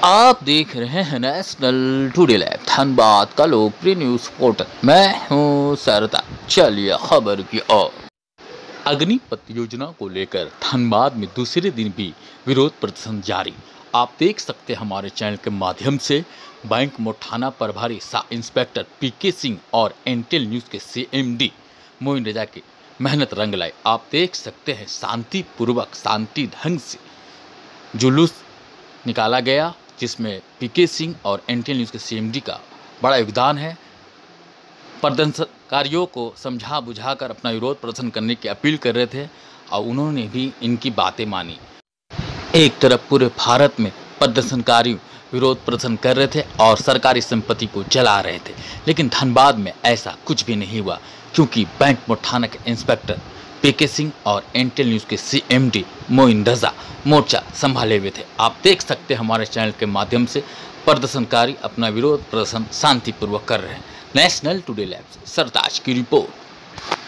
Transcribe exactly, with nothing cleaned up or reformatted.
आप देख रहे हैं नेशनल टुडे लाइव धनबाद का लोकप्रिय न्यूज पोर्टल। मैं हूं सरता। चलिए खबर की ओर। अग्निपथ योजना को लेकर धनबाद में दूसरे दिन भी विरोध प्रदर्शन जारी। आप देख सकते हैं हमारे चैनल के माध्यम से बैंक मोठाना प्रभारी सब इंस्पेक्टर पीके सिंह और एंटेल न्यूज के सीएमडी मोइन रजा की मेहनत रंग लाई। आप देख सकते हैं शांतिपूर्वक शांति ढंग से जुलूस निकाला गया, जिसमें पीके सिंह और एंटेल न्यूज़ के सीएमडी का बड़ा योगदान है। प्रदर्शनकारियों को समझा बुझाकर अपना विरोध प्रदर्शन करने की अपील कर रहे थे और उन्होंने भी इनकी बातें मानी। एक तरफ पूरे भारत में प्रदर्शनकारी विरोध प्रदर्शन कर रहे थे और सरकारी संपत्ति को जला रहे थे, लेकिन धनबाद में ऐसा कुछ भी नहीं हुआ, क्योंकि बैंक मोठाना के इंस्पेक्टर पीके सिंह और एंटेल न्यूज़ के सीएमडी मोइन रजा मोर्चा संभाले हुए थे। आप देख सकते हैं हमारे चैनल के माध्यम से प्रदर्शनकारी अपना विरोध प्रदर्शन शांतिपूर्वक कर रहे हैं। नेशनल टुडे लाइव से सरताज की रिपोर्ट।